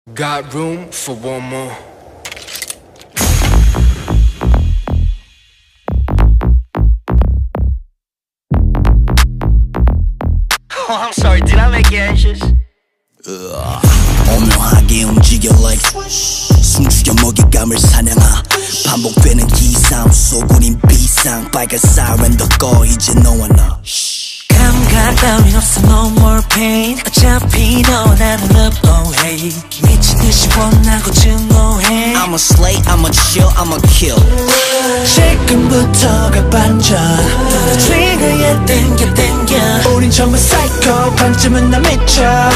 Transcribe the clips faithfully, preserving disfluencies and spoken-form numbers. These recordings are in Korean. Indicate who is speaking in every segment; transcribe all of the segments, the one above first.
Speaker 1: Got room for one more.
Speaker 2: Oh, I'm sorry, did I make you anxious?
Speaker 3: 오묘하게 움직여 like 숨죽여 먹잇감을 사냥하 반복되는 기상 쏘구린 비상 빨간 사이렌도 꺼 이제 너와 나
Speaker 4: 감각 따윈 없어 no more pain 어차피 너와 나는 love oh hey 미친듯이 원하고 증오해
Speaker 3: I'm a slay, I'm a chill, I'm a kill
Speaker 4: 지금부터가 반전 트리거에 땡겨 땡겨 우린 정말 psycho 반쯤은 나 미쳐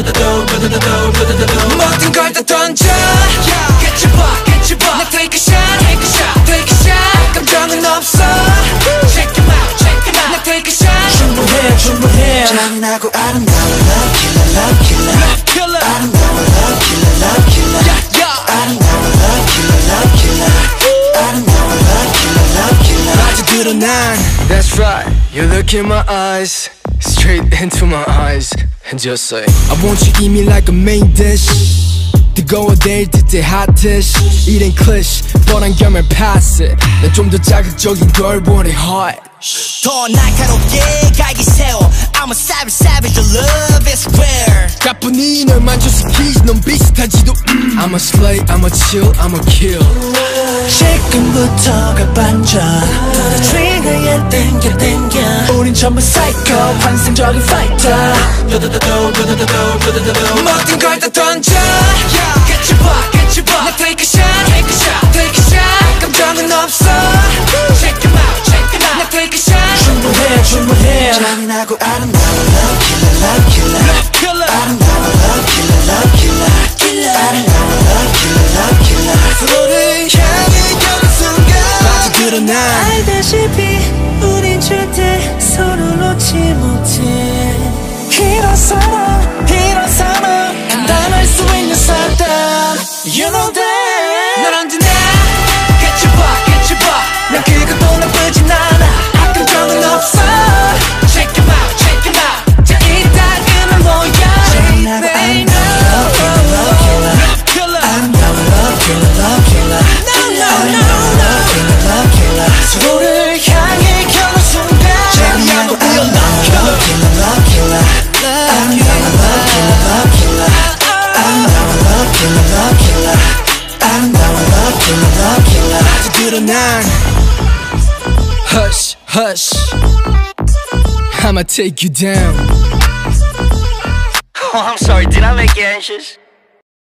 Speaker 4: 모든 걸 다 던져 깨쳐봐 깨쳐봐 나 take a shot take a shot take a shot 감정은 없어 check him out check him out 나 take a shot 충분해 충분해 잔인하고 아름다운 love killer love killer love killer 아름다운 love killer love killer 아름다운 love killer love killer 아름다운 love killer love killer
Speaker 1: 빠져들어 난 That's right, you look in my eyes Straight into my eyes And just say I want you eat me like a main dish 뜨거워 내일 듯해 hot dish 이젠 cliché 뻔한 겸을 pass it 난 좀 더 자극적인 걸 원해 hot
Speaker 3: 더 날카롭게 갈기 세워 I'm a savage savage the love is rare
Speaker 1: 가뿐히 널 만족시키지 넌 비슷하지도 음. I'm a slay, I'm a chill, I'm a kill
Speaker 4: 지금부터가 반전 트리거에 땡겨 땡겨 우린 전부 psycho 환상적인 fighter 모든 걸 다 던져 깨쳐봐 깨쳐봐 나 take a shot take a shot take a shot 감정은 없어 check him out check him out 나 take a shot 충분해 충분해 잔인하고 아름다운 love killer love killer love killer 아름다운 love killer love killer killer 아름다운 love killer love killer 서로를 향해 가는 순간
Speaker 1: 빠져들어 난
Speaker 4: 알다시피 우린 절대 서로 놓지 못해 이런 사람 이런 사람 감당할 수 있는 사람 You know that 널 언제나 깨쳐봐 깨쳐봐 난 그것도 나쁘진 않아 악감정은 없어 Check him out check him out 자 이따금은 뭐야 잔인하고 아름다운 love killer love killer 아름다운 love killer love killer 아름다운 love killer love killer 서로를 향해 겨눈 순간 잔인하고 아름다운 love killer love killer 아름다운 love killer love killer 아름다운 love killer love killer 아름다운 love killer love killer
Speaker 1: 빠져들어 난 Hush hush I'ma take you down
Speaker 2: Oh, I'm sorry, did I make you anxious?